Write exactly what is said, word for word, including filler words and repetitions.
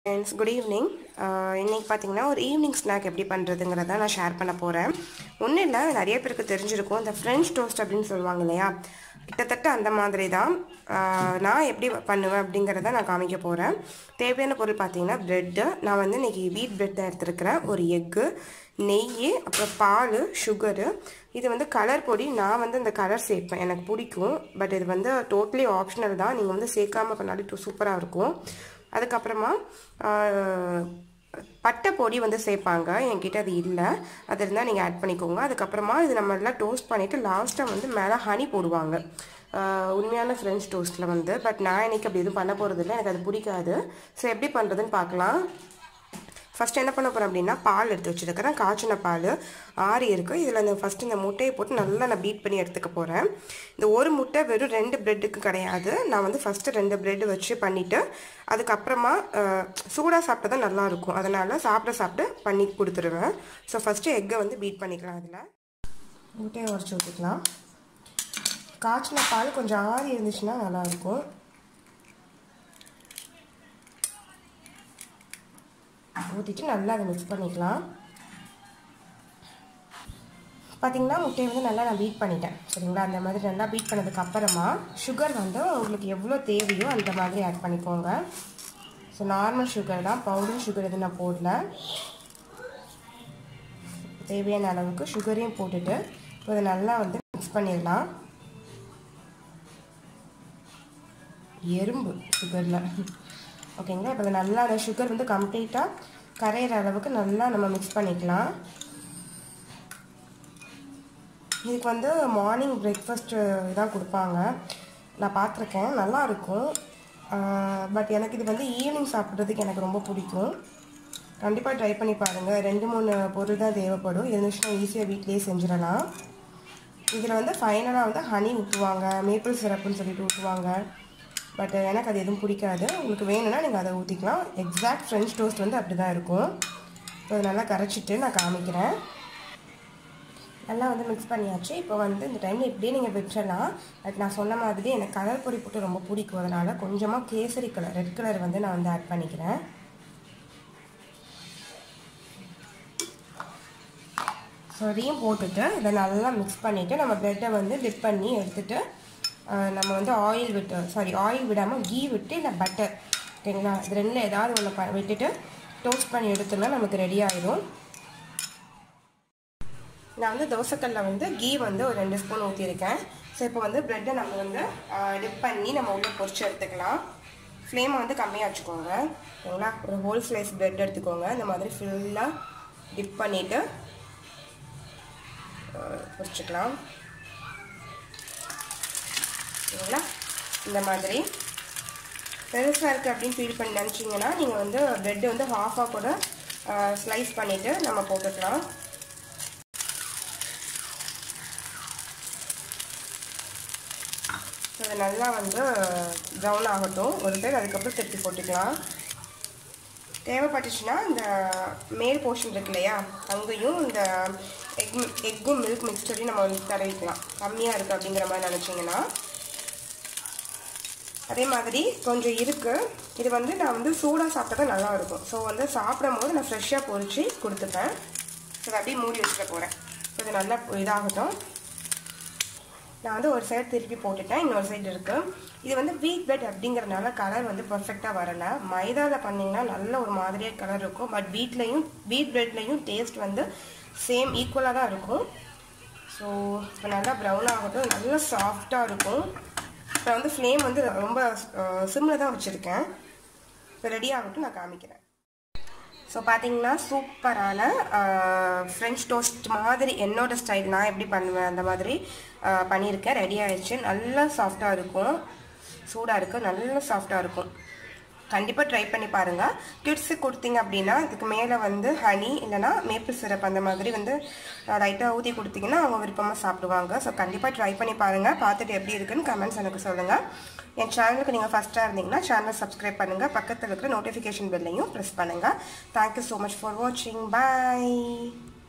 Friends, good evening. இன்னைக்கு பாத்தீங்கன்னா ஒரு ஈவினிங் ஸ்நாக் எப்படி பண்றதுங்கறத நான் ஷேர் பண்ண போறேன். ஒண்ணு இல்ல நிறைய பேருக்கு தெரிஞ்சிருக்கும் இந்த French toast அப்படினு சொல்வாங்க இல்லையா? கிட்டத்தட்ட அந்த மாதிரி தான் நான் எப்படி பண்ணுவேன் அப்படிங்கறத நான் காமிக்க போறேன். தேவையான பொருள் பாத்தீங்கன்னா பிரெட். நான் வந்து இன்னைக்கு வீட் பிரெட் எடுத்துக்கிறேன். ஒரு எக், நெய், அப்புறம் பால், சுகர். இது வந்து கலர் பொடி. நான் வந்து இந்த கலர் சேர்ப்பேன். எனக்கு பிடிக்கும். பட் இது வந்து டோட்டலி ஆப்ஷனல் தான். நீங்க வந்து சேர்க்காம பண்ணாலும் சூப்பரா இருக்கும். அதுக்கு அப்புறமா பட்டை பொடி வந்து சேர்ப்பாங்க. என்கிட்ட அது இல்லை. அது இருந்தால் நீங்கள் ஆட் பண்ணிக்கோங்க. அதுக்கப்புறமா இது நம்ம எல்லாம் டோஸ்ட் பண்ணிவிட்டு லாஸ்ட்டாக வந்து மேலே ஹனி போடுவாங்க உண்மையான ஃப்ரெஞ்ச் டோஸ்ட்டில் வந்து. பட் நான் இன்றைக்கி அப்படி எதுவும் பண்ண போகிறது இல்லை. எனக்கு அது பிடிக்காது. ஸோ எப்படி பண்ணுறதுன்னு பார்க்கலாம். ஃபஸ்ட்டு என்ன பண்ண போகிறேன் அப்படின்னா பால் எடுத்து வச்சுருக்கிறேன். காய்ச்சின பால் ஆறி இருக்குது. இதில் இந்த ஃபஸ்ட்டு இந்த முட்டையை போட்டு நல்லா நான் பீட் பண்ணி எடுத்துக்க போகிறேன். இந்த ஒரு முட்டை வெறும் ரெண்டு ப்ரெட்டுக்கு கிடையாது. நான் வந்து ஃபஸ்ட்டு ரெண்டு ப்ரெட்டு வச்சு பண்ணிவிட்டு அதுக்கப்புறமா சூடாக சாப்பிட்டா தான் நல்லாயிருக்கும். அதனால் சாப்பிட சாப்பிட்டு பண்ணி கொடுத்துருவேன். ஸோ ஃபஸ்ட்டு எக்கை வந்து பீட் பண்ணிக்கலாம். அதில் முட்டையை உடச்சி ஊற்றிக்கலாம். காய்ச்சின பால் கொஞ்சம் ஆறி இருந்துச்சுன்னா நல்லாயிருக்கும். ஊற்றிட்டு நல்லா அதை மிக்ஸ் பண்ணிக்கலாம். பார்த்தீங்கன்னா முட்டையை வந்து நல்லா நான் பீட் பண்ணிட்டேன். சரிங்களா? அந்த மாதிரி நல்லா பீட் பண்ணதுக்கு அப்புறமா சுகர் வந்து உங்களுக்கு எவ்வளோ தேவையோ அந்த மாதிரி ஆட் பண்ணிக்கோங்க. ஸோ நார்மல் சுகர் தான், பவுடர் சுகர் எதுவும் நான் போடல. தேவையான அளவுக்கு சுகரையும் போட்டுட்டு இதை நல்லா வந்து மிக்ஸ் பண்ணிடலாம். எறும்பு சுகரில் ஓகேங்களா? இப்போ நல்லா அந்த சுகர் வந்து கம்ப்ளீட்டாக கரையிற அளவுக்கு நல்லா நம்ம மிக்ஸ் பண்ணிக்கலாம். இதுக்கு வந்து மார்னிங் பிரேக்ஃபாஸ்ட்டு தான் கொடுப்பாங்க. நான் பார்த்துருக்கேன், நல்லாயிருக்கும். பட் எனக்கு இது வந்து ஈவினிங் சாப்பிட்றதுக்கு எனக்கு ரொம்ப பிடிக்கும். கண்டிப்பாக ட்ரை பண்ணி பாருங்கள். ரெண்டு மூணு பொருள் தான் தேவைப்படும். இருந்துச்சுன்னா ஈஸியாக வீட்லேயே செஞ்சிடலாம். இதில் வந்து ஃபைனலாக வந்து ஹனி ஊற்றுவாங்க, மேப்பிள் சிரப்புன்னு சொல்லிட்டு ஊற்றுவாங்க. பட் எனக்கு அது எதுவும் பிடிக்காது. உங்களுக்கு வேணும்னா நீங்கள் அதை ஊற்றிக்கலாம். எக்ஸாக்ட் ஃப்ரெஞ்ச் டோஸ்ட் வந்து அப்படி தான் இருக்கும். ஸோ அதை நல்லா கரைச்சிட்டு நான் காமிக்கிறேன். நல்லா வந்து மிக்ஸ் பண்ணியாச்சு. இப்போ வந்து இந்த டைமில் இப்படியே நீங்கள் வச்சிடலாம். பட் நான் சொன்ன மாதிரி எனக்கு கலர் பொடி போட்டு ரொம்ப பிடிக்கும். அதனால் கொஞ்சமாக கேசரி கலர், ரெட் கலர் வந்து நான் வந்து ஆட் பண்ணிக்கிறேன். ஸோ அதையும் போட்டுட்டு இதை நல்லா மிக்ஸ் பண்ணிவிட்டு நம்ம ப்ரெட்டை வந்து டிப் பண்ணி எடுத்துகிட்டு நம்ம வந்து ஆயில் விட்டு சாரி ஆயில் விடாமல் கீ விட்டு இல்லை பட்டர், ஓகேங்களா? இது ரெண்டில் ஏதாவது ஒன்று ப விட்டுட்டு டோஸ்ட் பண்ணி எடுத்துனா நமக்கு ரெடி ஆகிடும். நான் வந்து தோசைக்கல்லில் வந்து கீ வந்து ஒரு ரெண்டு ஸ்பூன் ஊற்றிருக்கேன். ஸோ இப்போ வந்து ப்ரெட்டை நம்ம வந்து டிப் பண்ணி நம்ம உள்ளே பொரிச்சு எடுத்துக்கலாம். ஃப்ளேமை வந்து கம்மியாக வச்சுக்கோங்க, ஓகேங்களா? ஒரு ஹோல் ஸ்லைஸ் ப்ரெட் எடுத்துக்கோங்க. இந்த மாதிரி ஃபுல்லாக டிப் பண்ணிவிட்டு பொரிச்சுக்கலாம். ஓகேங்களா? இந்த மாதிரி பெருசாக இருக்குது அப்படின்னு ஃபீல் பண்ணி நினச்சிங்கன்னா நீங்கள் வந்து ப்ரெட்டு வந்து ஹாஃபாக கூட ஸ்லைஸ் பண்ணிவிட்டு நம்ம போட்டுக்கலாம். ஸோ இது நல்லா வந்து ப்ரௌன் ஆகட்டும் ஒரு சைடு. அதுக்கப்புறம் திருப்பி போட்டுக்கலாம். தேவைப்பட்டுச்சுன்னா இந்த மேல் போர்ஷன் இருக்கு இல்லையா, அங்கேயும் இந்த எக் எக்கும் மில்க் மிக்ஸ்டரையும் நம்ம வந்து தடவிக்கலாம். கம்மியாக இருக்குது அப்படிங்கிற மாதிரி நினச்சிங்கன்னா. அதே மாதிரி கொஞ்சம் இருக்குது. இது வந்து நான் வந்து சூடாக சாப்பிட்டா தான் நல்லாயிருக்கும். ஸோ வந்து சாப்பிடும் போது நான் ஃப்ரெஷ்ஷாக பொரிச்சு கொடுத்துப்பேன். ஸோ அதை அப்படியே மூடி வச்சுக்க போகிறேன். ஸோ இது நல்லா இதாகட்டும். நான் வந்து ஒரு சைடு திருப்பி போட்டுட்டேன், இன்னொரு சைடு இருக்குது. இது வந்து வீட் பிரெட் அப்படிங்கிறதுனால கலர் வந்து பர்ஃபெக்டாக வரலை. மைதாவில் பண்ணிங்கன்னா நல்ல ஒரு மாதிரியாக கலர் இருக்கும். பட் வீட்லேயும் வீட் பிரெட்லேயும் டேஸ்ட் வந்து சேம் ஈக்குவலாக தான் இருக்கும். ஸோ இப்போ நல்லா ப்ரௌன் ஆகட்டும். நல்லா சாஃப்டாக இருக்கும். இப்போ வந்து ஃப்ளேம் வந்து ரொம்ப சிம்மில் தான் வச்சுருக்கேன். இப்போ ரெடி ஆகட்டும், நான் காமிக்கிறேன். ஸோ பார்த்தீங்கன்னா சூப்பரான ஃப்ரெஞ்ச் டோஸ்ட் மாதிரி என்னோட ஸ்டைல் நான் எப்படி பண்ணுவேன் அந்த மாதிரி பண்ணியிருக்கேன். ரெடி ஆகிடுச்சு. நல்லா சாஃப்டாக இருக்கும். சூடாக இருக்குது, நல்லா சாஃப்டாக இருக்கும். கண்டிப்பாக ட்ரை பண்ணி பாருங்கள். கிட்ஸுக்கு கொடுத்தீங்க அப்படின்னா இதுக்கு மேலே வந்து ஹனி இல்லைனா மேப்பிள் சிரப் அந்த மாதிரி வந்து லைட்டாக ஊற்றி கொடுத்தீங்கன்னா அவங்க விருப்பமாக சாப்பிடுவாங்க. ஸோ கண்டிப்பாக ட்ரை பண்ணி பாருங்கள். பார்த்துட்டு எப்படி இருக்குன்னு கமெண்ட்ஸ் எனக்கு சொல்லுங்கள். என் சேனலுக்கு நீங்கள் ஃபஸ்ட்டாக இருந்தீங்கன்னா சேனலை சப்ஸ்கிரைப் பண்ணுங்கள். பக்கத்தில் இருக்கிற நோட்டிஃபிகேஷன் பெல்லையும் ப்ரெஸ் பண்ணுங்கள். தேங்க்யூ ஸோ மச் ஃபார் வாட்சிங். பாய்.